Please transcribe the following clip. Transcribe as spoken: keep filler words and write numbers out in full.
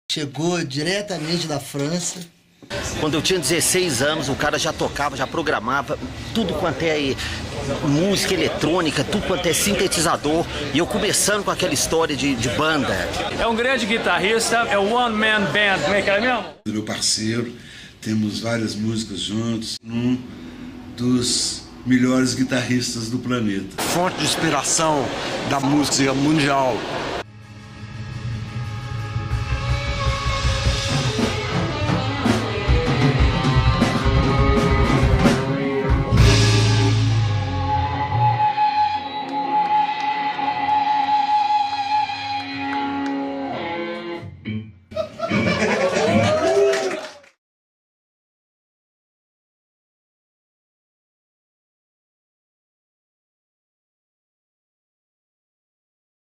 Chegou diretamente da França. Quando eu tinha dezesseis anos, o cara já tocava, já programava tudo quanto é música eletrônica, tudo quanto é sintetizador. E eu começando com aquela história de, de banda. É um grande guitarrista, é o One Man Band, como é que é mesmo? Meu parceiro, temos várias músicas juntos, um dos melhores guitarristas do planeta. Fonte de inspiração da música mundial